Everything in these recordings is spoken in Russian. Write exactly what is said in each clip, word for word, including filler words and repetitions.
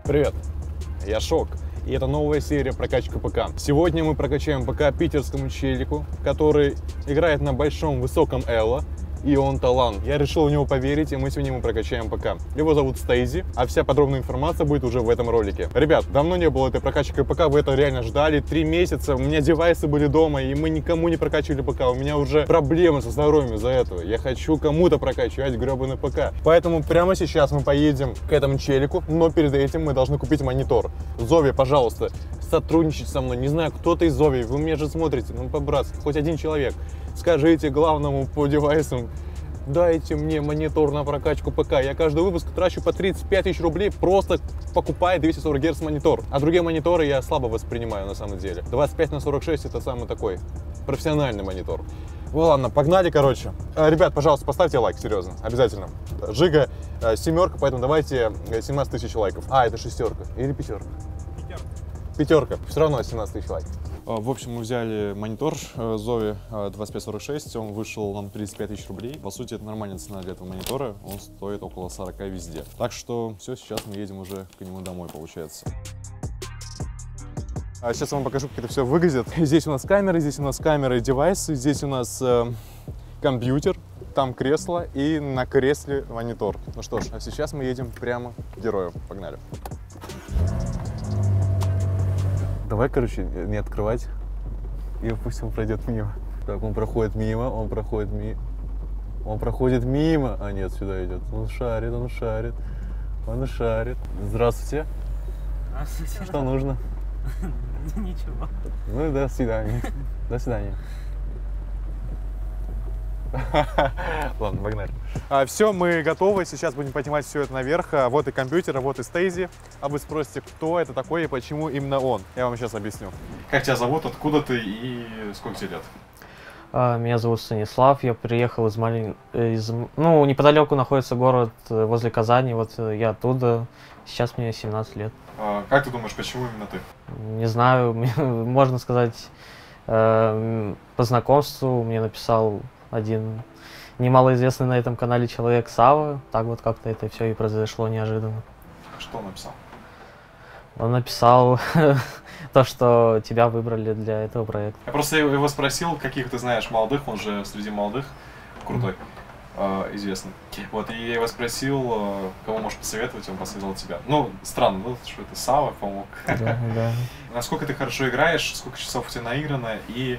Привет, я Шок, и это новая серия прокачка ПК. Сегодня мы прокачаем ПК питерскому челику, который играет на большом высоком эло, и он талант. Я решил в него поверить, и мы сегодня ему прокачаем ПК. Его зовут Стейзи, а вся подробная информация будет уже в этом ролике. Ребят, давно не было этой прокачки ПК, вы это реально ждали. Три месяца, у меня девайсы были дома, и мы никому не прокачивали ПК. У меня уже проблемы со здоровьем из-за этого. Я хочу кому-то прокачивать гребаный ПК. Поэтому прямо сейчас мы поедем к этому челику, но перед этим мы должны купить монитор. Зови, пожалуйста, сотрудничать со мной. Не знаю, кто-то из Зови, вы меня же смотрите, ну по-братски, хоть один человек. Скажите главному по девайсам: дайте мне монитор на прокачку ПК. Я каждый выпуск трачу по тридцать пять тысяч рублей, просто покупая двести сорок герц монитор. А другие мониторы я слабо воспринимаю на самом деле. двадцать пять на сорок шесть это самый такой профессиональный монитор. Ну ладно, погнали, короче. Ребят, пожалуйста, поставьте лайк, серьезно, обязательно. Жига семерка, поэтому давайте семнадцать тысяч лайков. А, это шестерка или пятерка? Пятерка. Пятерка, все равно семнадцать тысяч лайков. В общем, мы взяли монитор Зови двадцать пять сорок шесть, он вышел нам тридцать пять тысяч рублей. По сути, это нормальная цена для этого монитора, он стоит около сорока везде. Так что все, сейчас мы едем уже к нему домой, получается. А сейчас я вам покажу, как это все выглядит. Здесь у нас камеры, здесь у нас камеры и девайсы, здесь у нас э, компьютер, там кресло и на кресле монитор. Ну что ж, а сейчас мы едем прямо к герою. Погнали. Давай, короче, не открывать, и пусть он пройдет мимо. Так, он проходит мимо, он проходит мимо, он проходит мимо. А нет, сюда идет. Он шарит, он шарит, он шарит. Здравствуйте. Здравствуйте. Что нужно? Ничего. Ну, до свидания. До свидания. Ладно, погнали. А, все, мы готовы. Сейчас будем поднимать все это наверх. Вот и компьютер, вот и Стейзи. А вы спросите, кто это такой и почему именно он. Я вам сейчас объясню. Как тебя зовут, откуда ты и сколько тебе лет? Меня зовут Станислав. Я приехал из малень... из... Ну, неподалеку находится город возле Казани. Вот я оттуда. Сейчас мне семнадцать лет. А, как ты думаешь, почему именно ты? Не знаю. Можно сказать, по знакомству мне написал один немалоизвестный на этом канале человек, Сава. Так вот как-то это все и произошло неожиданно. Что он написал? Он написал то, что тебя выбрали для этого проекта. Я просто его спросил, каких ты знаешь молодых, он же среди молодых крутой, э, известный. Вот, и я его спросил, э, кого можешь посоветовать, он посоветовал тебя. Ну, странно, ну, что это Сава помог. Да, да. Насколько ты хорошо играешь, сколько часов у тебя наиграно, и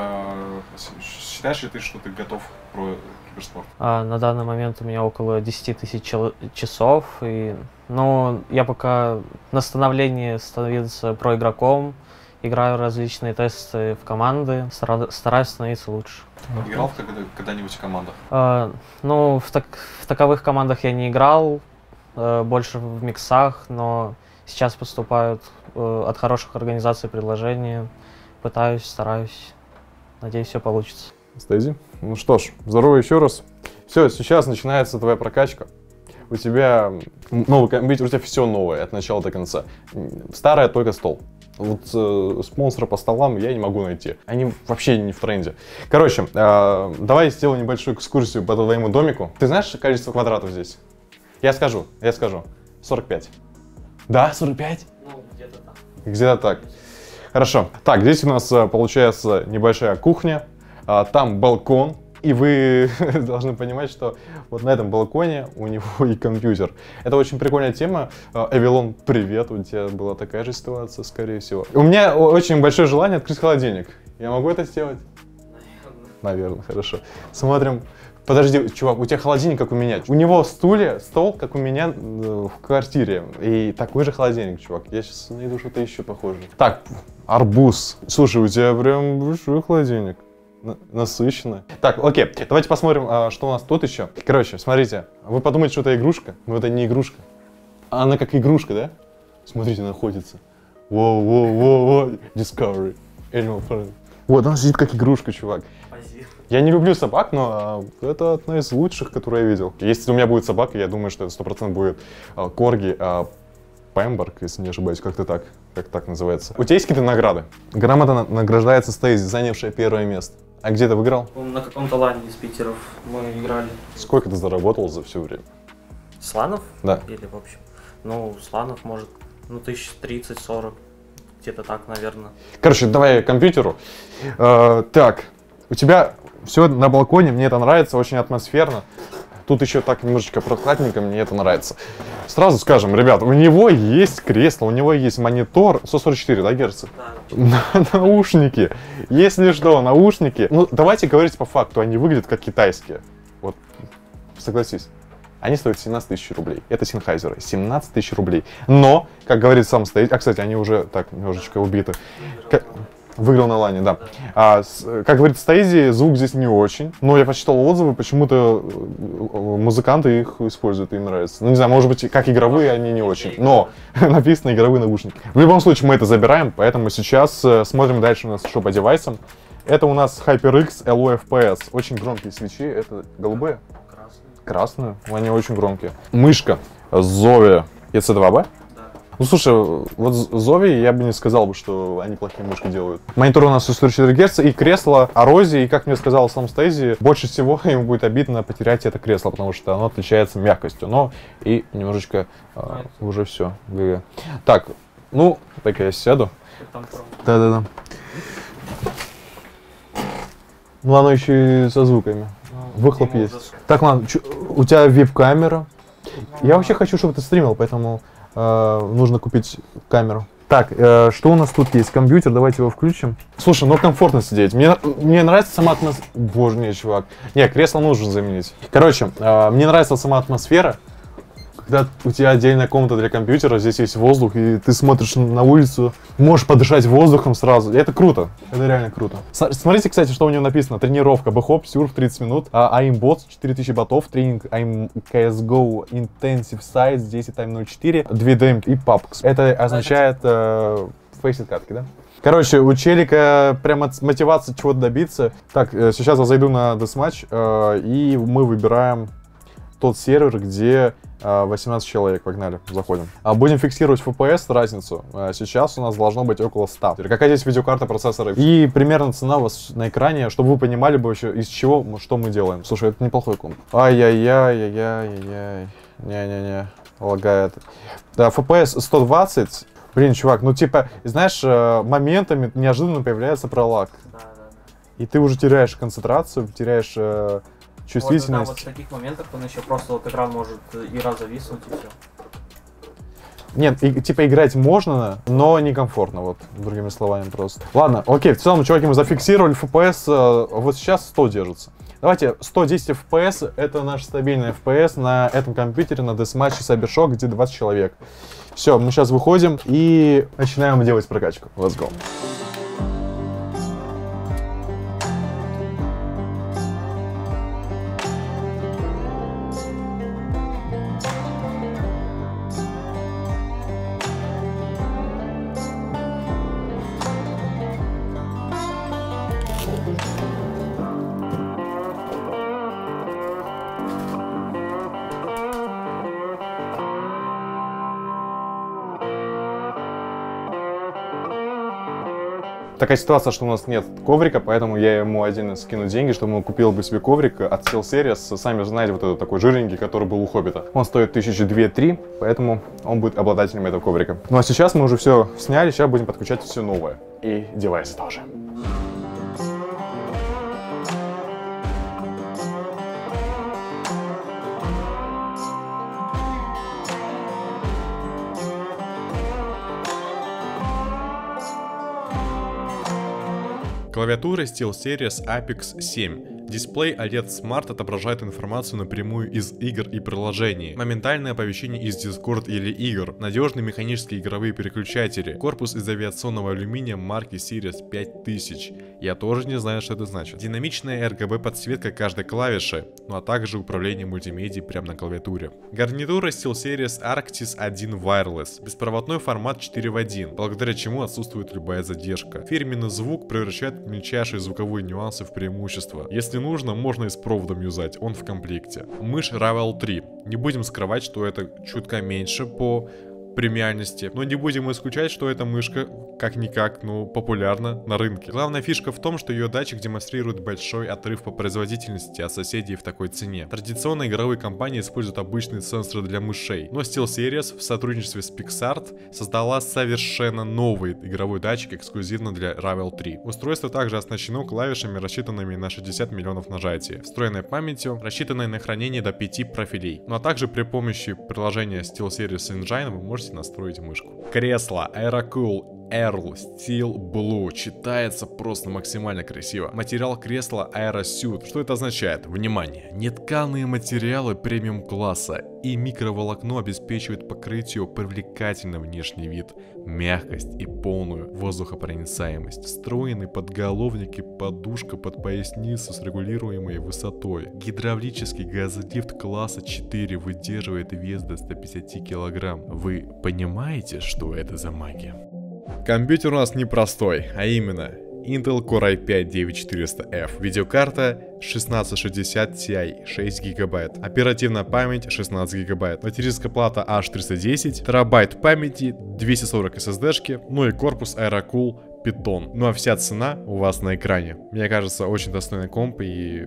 э, считаешь ли ты, что ты готов про киберспорт? А, на данный момент у меня около десяти тысяч часов, и, ну, я пока на становлении становиться проигроком, играю различные тесты в команды, стараюсь становиться лучше. Играл в когда-нибудь в командах? А, ну, в, так, в таковых командах я не играл, а, больше в миксах, но сейчас поступают а, от хороших организаций предложения, пытаюсь, стараюсь, надеюсь, все получится. Стейзи, ну что ж, здорово еще раз. Все, сейчас начинается твоя прокачка. У тебя новый компьютер, у тебя все новое от начала до конца. Старое только стол. Вот э, спонсора по столам я не могу найти. Они вообще не в тренде. Короче, э, давай сделаем небольшую экскурсию по твоему домику. Ты знаешь количество квадратов здесь? Я скажу, я скажу. сорок пять. Да, сорок пять? Ну, где-то так. Где-то так. Хорошо. Так, здесь у нас получается небольшая кухня. Там балкон. И вы должны понимать, что вот на этом балконе у него и компьютер. Это очень прикольная тема. Эвилон, привет, у тебя была такая же ситуация, скорее всего. У меня очень большое желание открыть холодильник. Я могу это сделать? Наверное. Наверное, хорошо. Смотрим. Подожди, чувак, у тебя холодильник, как у меня. У него стулья, стол, как у меня в квартире. И такой же холодильник, чувак. Я сейчас найду что-то еще похожее. Так, арбуз. Слушай, у тебя прям большой холодильник. Насыщенно. Так, окей, давайте посмотрим, что у нас тут еще. Короче, смотрите, вы подумаете, что это игрушка, но это не игрушка. Она как игрушка, да? Смотрите, находится. Воу-воу-воу-воу. Discovery. Animal Planet. Вот, она сидит как игрушка, чувак. Я не люблю собак, но это одна из лучших, которые я видел. Если у меня будет собака, я думаю, что это сто процентов будет корги, Пемберг, если не ошибаюсь, как-то так, как так называется. У тебя есть какие-то награды? Грамота награждается Стейзи, занявшая первое место. А где ты выиграл? На каком-то лане из Питера мы играли. Сколько ты заработал за все время? Сланов? Да. Или в общем? Ну, сланов, может, Ну, тысяч тридцать-сорок. Где-то так, наверное. Короче, давай к компьютеру. Э, так, у тебя все на балконе, мне это нравится, очень атмосферно. Тут еще так немножечко прохладненько, мне это нравится. Сразу скажем, ребят, у него есть кресло, у него есть монитор, сто сорок четыре, да, герца? Да. Наушники. Если что, наушники. Ну, давайте говорить по факту, они выглядят как китайские. Вот, согласись. Они стоят семнадцать тысяч рублей. Это Sennheiser, семнадцать тысяч рублей. Но, как говорит сам стоит, а, кстати, они уже так немножечко убиты. Как... Выиграл на лане, да. А, с, как говорит Стейзи, звук здесь не очень. Но я почитал отзывы, почему-то музыканты их используют, им нравится. Ну, не знаю, может быть, как игровые они не очень. Но написано игровые наушники. В любом случае, мы это забираем, поэтому сейчас э, смотрим дальше у нас что по девайсам. Это у нас HyperX эл о эф пи эс. Очень громкие свечи. Это голубые? Красные. Красные. Они очень громкие. Мышка Zowie и си два би. Ну, слушай, вот Zowie я бы не сказал бы, что они плохие мышки делают. Монитор у нас сто сорок четыре герца и кресло Арозии, и, как мне сказал сам Стейзи, больше всего ему будет обидно потерять это кресло, потому что оно отличается мягкостью, но и немножечко а, уже все. Так, ну, так я сяду. Да-да-да. Ну, оно еще и со звуками. Выхлоп есть. Так, ладно, у тебя веб-камера. Я вообще хочу, чтобы ты стримил, поэтому... Uh, нужно купить камеру. Так, uh, что у нас тут есть? Компьютер, давайте его включим. Слушай, ну комфортно сидеть. Мне, мне нравится сама атмосфера. Боже мой, чувак. Не, кресло нужно заменить. Короче, uh, мне нравится сама атмосфера. Когда у тебя отдельная комната для компьютера, здесь есть воздух, и ты смотришь на улицу, можешь подышать воздухом сразу. И это круто. Это реально круто. Смотрите, кстати, что у него написано. Тренировка. Бэхоп, сюрф тридцать минут. Аимбот четыре тысячи ботов. Тренинг Aim си эс го Intensive Sites десять тайм ноль четыре. две демки и папкс. Это означает э, фейсит катки, да? Короче, у челика прямо мотивация чего-то добиться. Так, э, сейчас я зайду на Deathmatch, э, и мы выбираем тот сервер, где восемнадцать человек. Погнали, заходим. А будем фиксировать эф пи эс, разницу. А сейчас у нас должно быть около ста. Какая здесь видеокарта, процессоры. И примерно цена у вас на экране, чтобы вы понимали бы вообще, из чего, что мы делаем. Слушай, это неплохой комп. Ай-яй-яй-яй-яй-яй. Не-не-не, лагает. Да, эф пи эс сто двадцать. Блин, чувак, ну типа, знаешь, моментами неожиданно появляется пролаг. Да, да, да. И ты уже теряешь концентрацию, теряешь... чувствительность. Вот, да, вот в таких моментах он еще просто вот экран может и раз зависнуть, и все. Нет, и, типа играть можно, но некомфортно, вот, другими словами просто. Ладно, окей, в целом, чуваки, мы зафиксировали эф пи эс, э, вот сейчас сто держится. Давайте, сто десять эф пи эс, это наш стабильный эф пи эс на этом компьютере, на Deathmatch Cybershock, где двадцать человек. Все, мы сейчас выходим и начинаем делать прокачку. Let's go. Такая ситуация, что у нас нет коврика, поэтому я ему отдельно скину деньги, чтобы он купил бы себе коврик от SteelSeries. Сами знаете, вот этот такой жирненький, который был у Хоббита. Он стоит тысячи две-три, поэтому он будет обладателем этого коврика. Ну а сейчас мы уже все сняли, сейчас будем подключать все новое. И девайсы тоже. Клавиатура SteelSeries Apex семь. Дисплей о лед Smart отображает информацию напрямую из игр и приложений. Моментальное оповещение из Discord или игр. Надежные механические игровые переключатели. Корпус из авиационного алюминия марки Series пять тысяч. Я тоже не знаю, что это значит. Динамичная эр джи би подсветка каждой клавиши, ну а также управление мультимедией прямо на клавиатуре. Гарнитура SteelSeries Arctis один Wireless. Беспроводной формат четыре в один, благодаря чему отсутствует любая задержка. Фирменный звук превращает мельчайшие звуковые нюансы в преимущество. Если нужно, можно и с проводом юзать, он в комплекте. Мышь Ravel три. Не будем скрывать, что это чутка меньше по премиальности, но не будем исключать, что эта мышка как-никак, ну, популярна на рынке. Главная фишка в том, что ее датчик демонстрирует большой отрыв по производительности от соседей в такой цене. Традиционно игровые компании используют обычные сенсоры для мышей, но SteelSeries в сотрудничестве с PixArt создала совершенно новый игровой датчик эксклюзивно для Ravel три. Устройство также оснащено клавишами, рассчитанными на шестьдесят миллионов нажатий, встроенной памятью, рассчитанной на хранение до пяти профилей. Ну а также при помощи приложения SteelSeries Engine вы можете настроить мышку. Кресло Aerocool Earl Steel Blue читается просто максимально красиво. Материал кресла Aerosuit. Что это означает? Внимание! Нетканые материалы премиум класса и микроволокно обеспечивают покрытию привлекательный внешний вид, мягкость и полную воздухопроницаемость. Встроенный подголовник и подушка под поясницу с регулируемой высотой. Гидравлический газолифт класса четыре выдерживает вес до ста пятидесяти килограмм. Вы понимаете, что это за магия? Компьютер у нас непростой, а именно Intel Core ай пять девять тысяч четыреста эф, видеокарта шестнадцать шестьдесят Ti шесть гигабайт, оперативная память шестнадцать гигабайт, материнская плата эйч триста десять, терабайт памяти, двести сорок эс эс ди-шки, ну и корпус Aerocool Python. Ну а вся цена у вас на экране. Мне кажется, очень достойный комп, и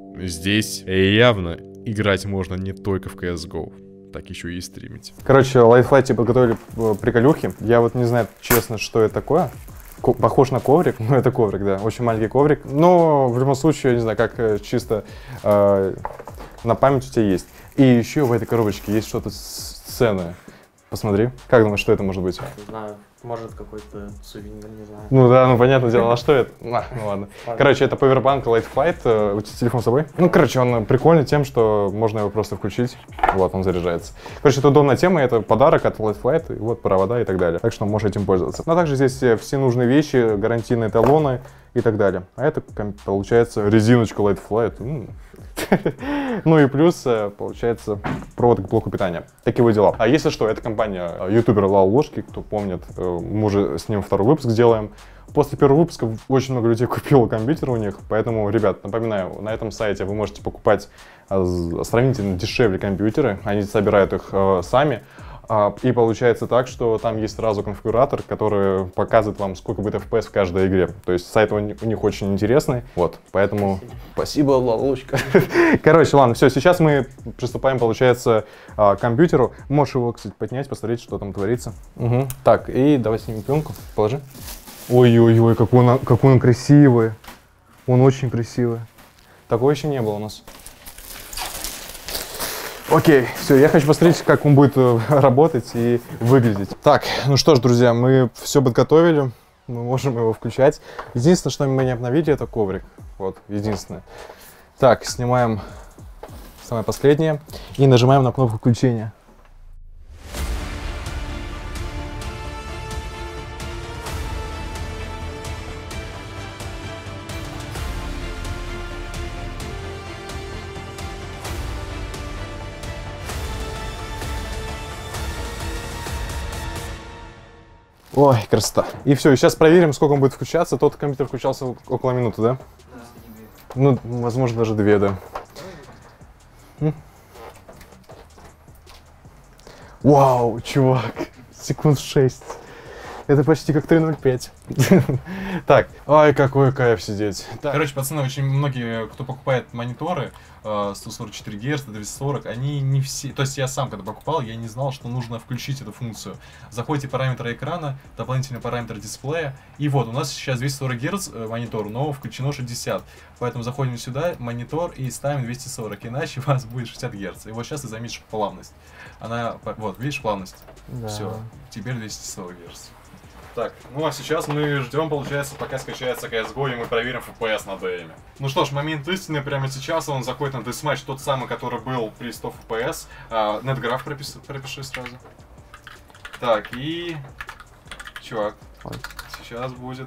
здесь явно играть можно не только в си эс го. Так еще и стримить. Короче, лайтфлайте подготовили приколюхи. Я вот не знаю, честно, что это такое. Ко похож на коврик. Ну, это коврик, да. Очень маленький коврик. Но в любом случае, я не знаю, как чисто э, на память у тебя есть. И еще в этой коробочке есть что-то ценное. Посмотри. Как думаешь, что это может быть? Не знаю, может какой-то сувенир, не знаю. Ну да, ну понятное дело, а что это? А, ну ладно. Короче, это Powerbank Light Flight. У тебя телефон с собой? Ну, короче, он прикольный тем, что можно его просто включить. Вот, он заряжается. Короче, это удобная тема, это подарок от Light Flight, и вот провода и так далее. Так что можете этим пользоваться. Но также здесь все нужные вещи, гарантийные талоны и так далее. А это, получается, резиночка Light Flight. Ну и плюс, получается, провод к блоку питания. Такие вот дела. А если что, это компания ютубера Лал Ложки, кто помнит, мы уже с ним второй выпуск делаем. После первого выпуска очень много людей купило компьютер у них, поэтому, ребят, напоминаю, на этом сайте вы можете покупать сравнительно дешевле компьютеры, они собирают их сами. И получается так, что там есть сразу конфигуратор, который показывает вам, сколько будет эф пи эс в каждой игре. То есть сайт у них очень интересный. Вот, поэтому спасибо, Лалочка. Короче, ладно, все, сейчас мы приступаем, получается, к компьютеру. Можешь его, кстати, поднять, посмотреть, что там творится. Угу. Так, и давай снимем пленку, положи. Ой-ой-ой, какой он, какой он красивый. Он очень красивый. Такого еще не было у нас. Окей, все, я хочу посмотреть, как он будет работать и выглядеть. Так, ну что ж, друзья, мы все подготовили, мы можем его включать. Единственное, что мы не обновили, это коврик. Вот, единственное. Так, снимаем самое последнее и нажимаем на кнопку включения. Ой, красота. И все, сейчас проверим, сколько он будет включаться. Тот компьютер включался около минуты, да? Ну, возможно, даже две, да. М? Вау, чувак, секунд шесть. Это почти как три ноль пять. Так, ай, какой кайф сидеть. Короче, пацаны, очень многие, кто покупает мониторы сто сорок четыре герца, двести сорок, они не все... То есть я сам, когда покупал, я не знал, что нужно включить эту функцию. Заходите в параметры экрана, дополнительный параметр дисплея, и вот, у нас сейчас двести сорок герц монитор, но включено шестьдесят. Поэтому заходим сюда, монитор, и ставим двести сорок, иначе у вас будет шестьдесят герц. И вот сейчас ты заметишь плавность. Она, вот, видишь, плавность? Да. Все, теперь двести сорок герц. Так, ну а сейчас мы ждем, получается, пока скачается си эс го, и мы проверим эф пи эс на дэме. Ну что ж, момент истины прямо сейчас, он заходит на Deathmatch, тот самый, который был при сто эф пи эс. А, NetGraph пропиши, пропиши сразу. Так, и... Чувак, сейчас будет...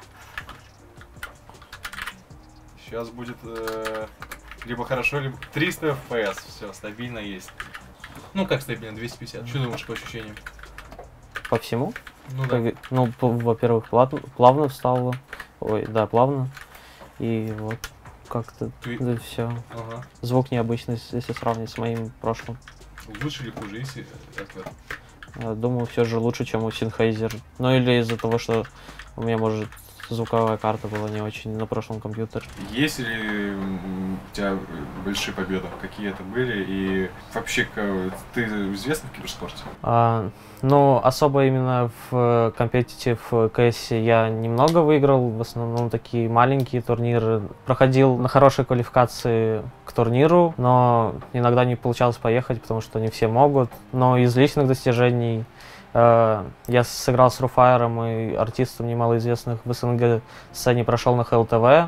Сейчас будет... Э... Либо хорошо, либо... триста эф пи эс, все, стабильно есть. Ну как стабильно, двести пятьдесят, что думаешь по ощущениям? По всему? Ну, да. Ну, во-первых, плавно встало. Ой, да, плавно. И вот как-то Ты... да, все. Ага. Звук необычный, если сравнить с моим прошлым. Лучше или хуже, если это? Э, Думаю, все же лучше, чем у Sennheiser. Ну или из-за того, что у меня, может, звуковая карта была не очень на прошлом компьютере. Есть ли м, у тебя большие победы? Какие это были? И вообще, ка- ты известный в киберспорте? А, ну, особо именно в компетитив КС я немного выиграл, в основном такие маленькие турниры. Проходил на хорошей квалификации к турниру, но иногда не получалось поехать, потому что не все могут. Но из личных достижений э, я сыграл с Руфайером и артистом немалоизвестных в СНГ сцене, прошел на ХЛТВ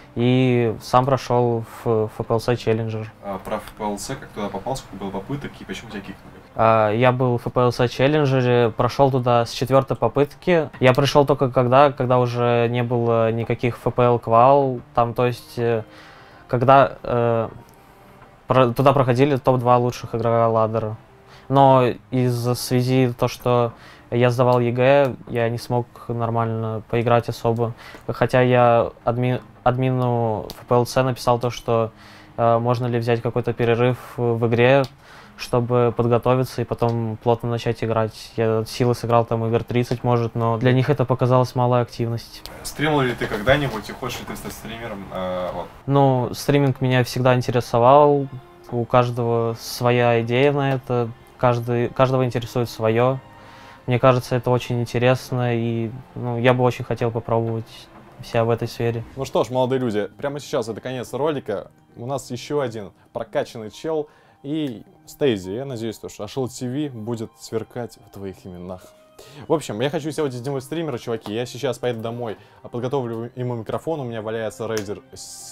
и сам прошел в эф пи эл си Challenger. А про эф пи эл си, как туда попал, сколько было попыток и почему тебя кикнули? А, Я был в эф пи эл си Challenger, прошел туда с четвертой попытки. Я пришел только когда, когда уже не было никаких эф пи эл квал. Там, то есть, э, когда э, про- туда проходили топ два лучших игрока ладдера. Но из-за связи то, что я сдавал ЕГЭ, я не смог нормально поиграть особо. Хотя я адми- админу эф пи эл си написал то, что э, можно ли взять какой-то перерыв в игре, чтобы подготовиться и потом плотно начать играть. Я от силы сыграл там игр тридцать, может, но для них это показалось малой активности. Стримил ли ты когда-нибудь и хочешь ли ты стать стримером? А, вот. Ну, стриминг меня всегда интересовал. У каждого своя идея на это. Каждый, каждого интересует свое. Мне кажется, это очень интересно, и ну, я бы очень хотел попробовать себя в этой сфере. Ну что ж, молодые люди, прямо сейчас это конец ролика. У нас еще один прокачанный чел и Стейзи. Я надеюсь, то, что Ашел ТВ будет сверкать в твоих именах. В общем, я хочу сегодня сделать стримера, чуваки. Я сейчас поеду домой, подготовлю ему микрофон. У меня валяется Razer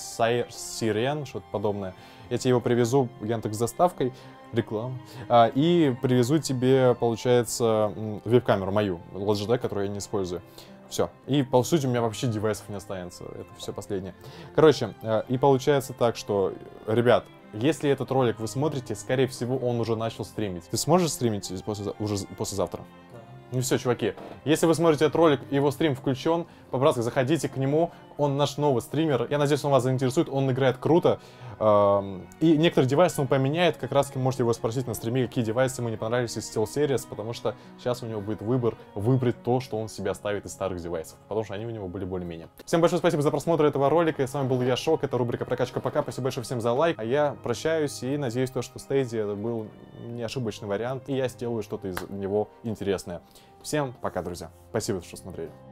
Sirén, что-то подобное. Я тебе его привезу Яндекс доставкой, реклама. А, и привезу тебе, получается, веб-камеру мою, Logitech, которую я не использую. Все. И, по сути, у меня вообще девайсов не останется. Это все последнее. Короче, и получается так, что, ребят, если этот ролик вы смотрите, скорее всего, он уже начал стримить. Ты сможешь стримить после, уже послезавтра? Да. Ну все, чуваки, если вы смотрите этот ролик, его стрим включен, по-братски заходите к нему, он наш новый стример, я надеюсь, он вас заинтересует, он играет круто, и некоторые девайсы он поменяет, как раз таки можете его спросить на стриме, какие девайсы ему не понравились из SteelSeries, потому что сейчас у него будет выбор выбрать то, что он себя ставит из старых девайсов, потому что они у него были более-менее. Всем большое спасибо за просмотр этого ролика, и с вами был я, Шок, это рубрика Прокачка ПК, спасибо большое всем за лайк, а я прощаюсь и надеюсь, то, что Стейзи это был не ошибочный вариант, и я сделаю что-то из него интересное. Всем пока, друзья. Спасибо, что смотрели.